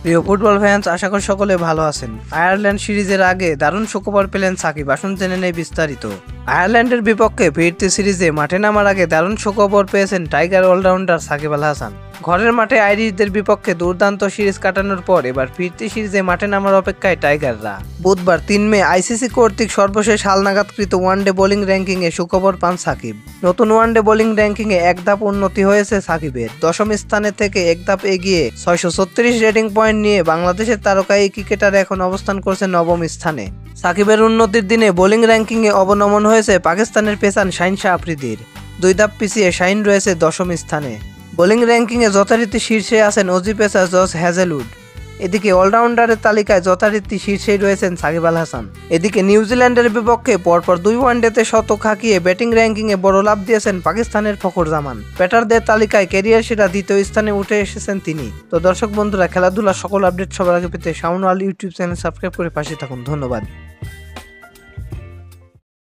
প্রিয় football fans, আশা করি সকলে ভালো আছেন। আয়ারল্যান্ড সিরিজের আগে দারুণ সুখবর পেলেন সাকিব। আসুন জেনে নেই বিস্তারিত। আয়ারল্যান্ডের বিপক্ষে ফিরতি সিরিজে মাঠে নামার আগে দারুণ সুখবর পেয়েছেন টাইগার অলরাউন্ডার সাকিব আল হাসান। ঘরের মাঠে আইরিশদের বিপক্ষে দুর্দান্ত সিরিজ কাটানোর পর এবার ফিরতি সিরিজে মাঠে নামার অপেক্ষায় টাইগাররা। বুধবার 3 মে আইসিসি কর্তৃক সর্বশেষ হালনাগাদকৃত ওয়ানডে বোলিং র্যাঙ্কিংয়ে সুখবর পান সাকিব। নতুন ওয়ানডে বোলিং র্যাঙ্কিংয়ে এক ধাপ উন্নতি হয়েছে সাকিবের। দশম স্থানে থেকে এক ধাপ এগিয়ে 636 রেটিং পয়েন্ট নিয়ে বাংলাদেশের তারকা এই ক্রিকেটার এখন অবস্থান করছে নবম স্থানে। সাকিবের উন্নতির দিনে বোলিং র্যাঙ্কিংয়ে অবনমন হয়েছে পাকিস্তানের পেসার শাহিন শাহ আফ্রিদির। 2 ধাপ পিছিয়ে শাহিন রয়েছে দশম স্থানে। বোলিং র্যাঙ্কিংয়ে যথারীতি শীর্ষে আছেন অজি পেসার জস হ্যাজেলউড। এদিকে অলরাউন্ডারের তালিকায় যথারীতি শীর্ষেই রয়েছেন সাকিব আল হাসান। এদিকে নিউজিল্যান্ডের বিপক্ষে পরপর 2 ওয়ানডেতে শতক হাঁকিয়ে ব্যাটিং র্যাঙ্কিংয়ে বড় লাভ দিয়েছেন পাকিস্তানের ফখর জামান। ব্যাটারদের তালিকায় ক্যারিয়ার সেরা 2য় স্থানে উঠে এসেছেন তিনি। তো দর্শক বন্ধুরা, খেলাধুলার সকল আপডেট সবার আগে পেতে Shaon Al YouTube channel subscribe করে পাশে থাকুন। ধন্যবাদ।